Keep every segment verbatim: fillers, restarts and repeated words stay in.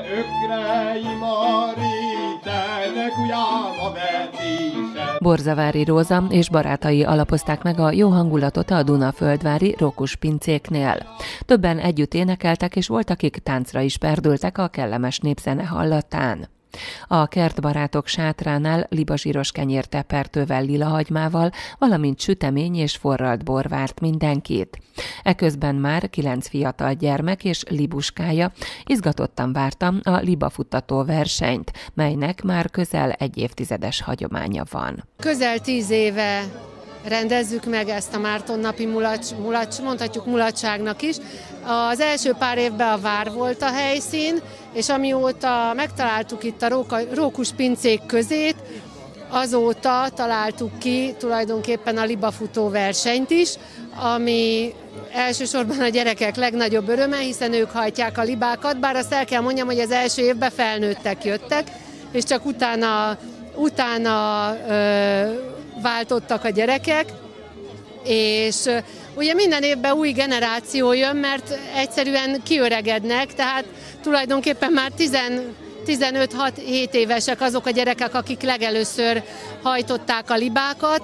Borzavári Róza és barátai alapozták meg a jó hangulatot a Dunaföldvári Rókus pincéknél. Többen együtt énekeltek, és volt, akik táncra is perdültek a kellemes népzene hallatán. A kertbarátok sátránál libazsíros kenyértepertővel, lilahagymával, valamint sütemény és forralt bor várt mindenkit. Eközben már kilenc fiatal gyermek és libuskája izgatottan vártam a libafuttató versenyt, melynek már közel egy évtizedes hagyománya van. Közel tíz éve rendezzük meg ezt a Márton napi mulacs, mulacs, mondhatjuk mulatságnak is. Az első pár évben a vár volt a helyszín, és amióta megtaláltuk itt a Róka, Rókus pincék közét, azóta találtuk ki tulajdonképpen a libafutó versenyt is, ami elsősorban a gyerekek legnagyobb öröme, hiszen ők hajtják a libákat, bár azt el kell mondjam, hogy az első évben felnőttek jöttek, és csak utána, utána ö, váltottak a gyerekek, és ugye minden évben új generáció jön, mert egyszerűen kiöregednek, tehát tulajdonképpen már tizenöt-hét évesek azok a gyerekek, akik legelőször hajtották a libákat,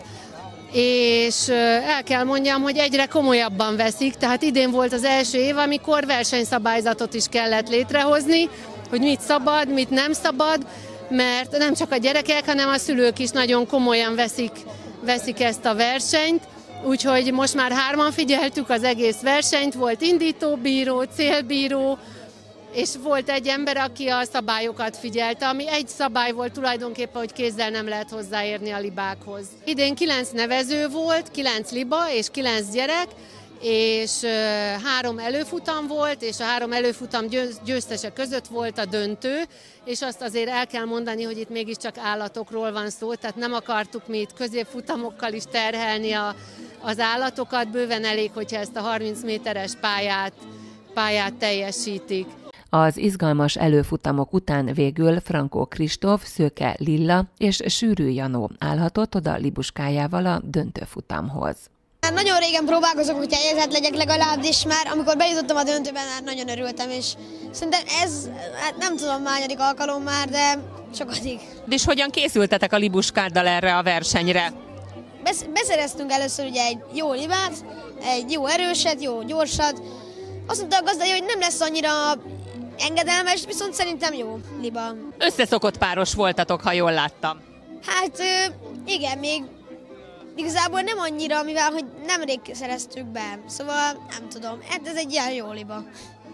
és el kell mondjam, hogy egyre komolyabban veszik, tehát idén volt az első év, amikor versenyszabályzatot is kellett létrehozni, hogy mit szabad, mit nem szabad, mert nem csak a gyerekek, hanem a szülők is nagyon komolyan veszik, veszik ezt a versenyt, úgyhogy most már hárman figyeltük az egész versenyt, volt indítóbíró, célbíró, és volt egy ember, aki a szabályokat figyelte, ami egy szabály volt tulajdonképpen, hogy kézzel nem lehet hozzáérni a libákhoz. Idén kilenc nevező volt, kilenc liba és kilenc gyerek, és három előfutam volt, és a három előfutam győztese között volt a döntő, és azt azért el kell mondani, hogy itt mégiscsak állatokról van szó, tehát nem akartuk mi itt középfutamokkal is terhelni a, az állatokat, bőven elég, hogyha ezt a harminc méteres pályát, pályát teljesítik. Az izgalmas előfutamok után végül Frankó Kristóf, Szőke Lilla és Sűrű Janó állhatott oda libuskájával a döntőfutamhoz. Nagyon régen próbálkozok, hogy helyezett legyek legalább, és már amikor bejutottam a döntőben, már nagyon örültem, és szerintem ez, hát nem tudom, mányadik alkalom már, de sokadik. És hogyan készültetek a libuskáddal erre a versenyre? Besz- beszereztünk először ugye egy jó libát, egy jó erőset, jó gyorsat. Azt mondta a gazdai, hogy nem lesz annyira engedelmes, viszont szerintem jó liba. Összeszokott páros voltatok, ha jól láttam. Hát igen, még igazából nem annyira, mivel hogy nemrég szereztük be, szóval nem tudom, hát ez egy ilyen jó liba.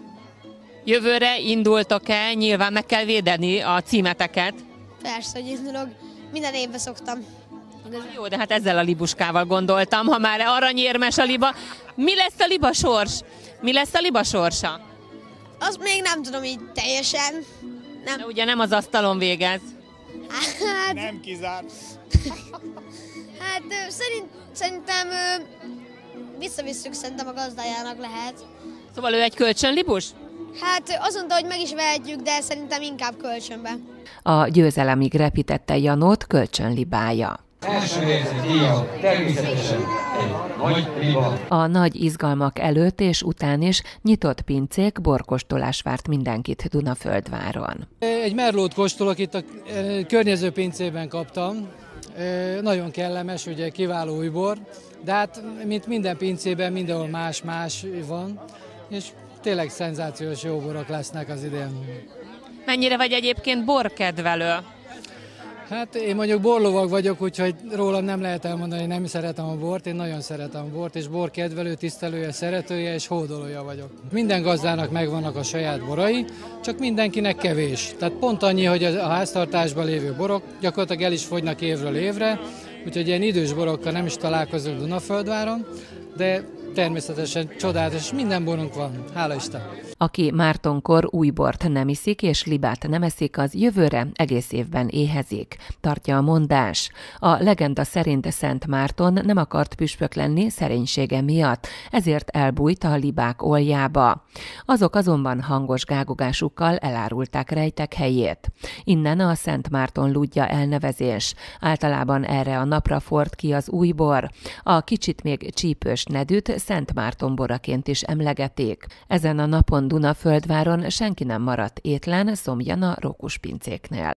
Jövőre indultok-e? Nyilván meg kell védeni a címeteket. Persze, hogy indulok, minden évben szoktam. Jó, de hát ezzel a libuskával gondoltam, ha már aranyérmes a liba. Mi lesz a liba sors? Mi lesz a liba sorsa? Azt még nem tudom így teljesen. Nem. De ugye nem az asztalon végez. Hát, nem kizárt. Hát szerint, szerintem visszavisszük, szerintem a gazdájának lehet. Szóval ő egy kölcsönlibus? Hát azt mondta, hogy meg is vehetjük, de szerintem inkább kölcsönbe. A győzelemig repítette Janót kölcsönlibája. Első helyzet díja, természetesen egy nagy liba. A nagy izgalmak előtt és után is nyitott pincék, borkóstolás várt mindenkit Dunaföldváron. Egy merlót kóstolok, itt a környező pincében kaptam. Nagyon kellemes, ugye kiváló új bor, de hát mint minden pincében mindenhol más-más van, és tényleg szenzációs jó borok lesznek az idén. Mennyire vagy egyébként borkedvelő? Hát én mondjuk borlovag vagyok, úgyhogy rólam nem lehet elmondani, nem szeretem a bort, én nagyon szeretem a bort, és borkedvelő, tisztelője, szeretője és hódolója vagyok. Minden gazdának megvannak a saját borai, csak mindenkinek kevés. Tehát pont annyi, hogy a háztartásban lévő borok gyakorlatilag el is fogynak évről évre, úgyhogy ilyen idős borokkal nem is találkozunk Dunaföldváron, de természetesen csodálatos, minden borunk van, hála Isten. Aki Mártonkor új bort nem iszik és libát nem eszik, az jövőre egész évben éhezik, tartja a mondás. A legenda szerint Szent Márton nem akart püspök lenni szerénysége miatt, ezért elbújt a libák oljába. Azok azonban hangos gágogásukkal elárulták rejtek helyét. Innen a Szent Márton lúdja elnevezés. Általában erre a napra ford ki az új bor. A kicsit még csípős nedűt Szent Márton boraként is emlegetik. Ezen a napon Dunaföldváron senki nem maradt étlen, szomjan a rókuspincéknél.